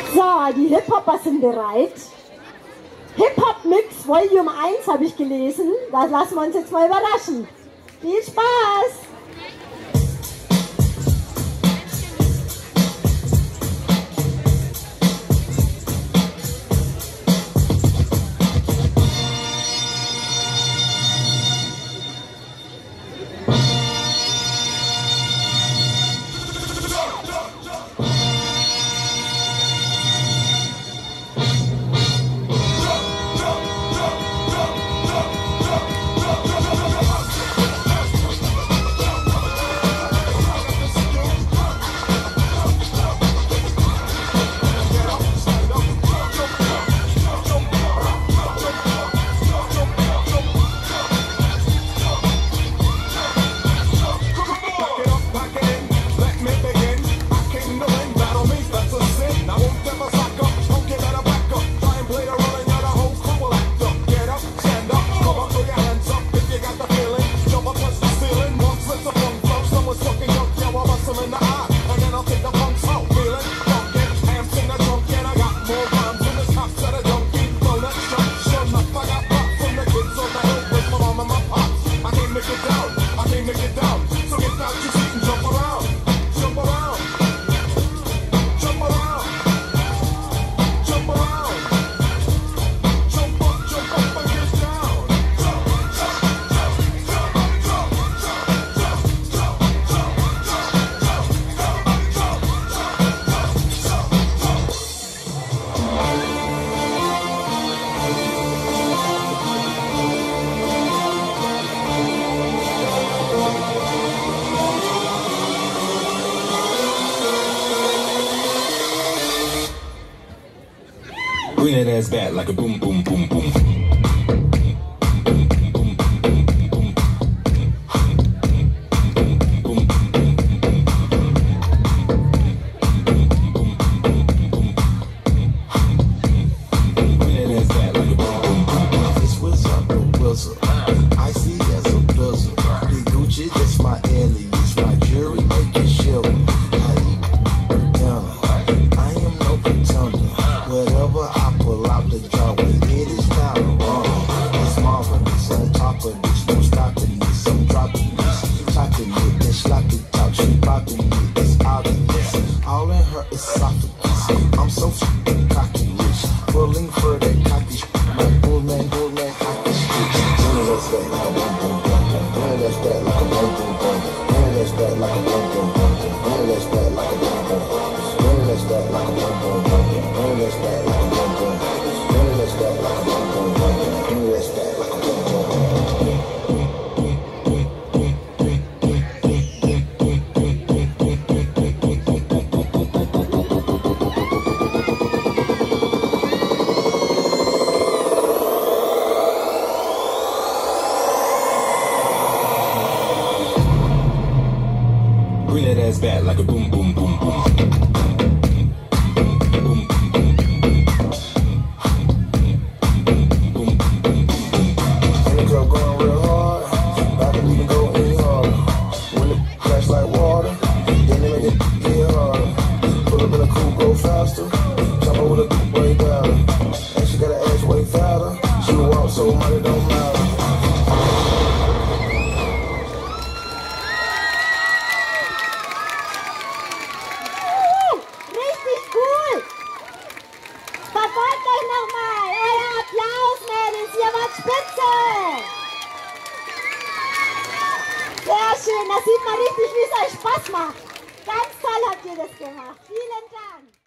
So, die Hip-Hopper sind bereit. Hip-Hop-Mix Volume 1 habe ich gelesen. Das lassen wir uns jetzt mal überraschen. Viel Spaß! Bring that ass back like a boom, boom, boom, boom. Bring that ass back like a boom, boom, boom, boom. Sehr schön, da sieht man richtig, wie es euch Spaß macht. Ganz toll habt ihr das gemacht. Vielen Dank.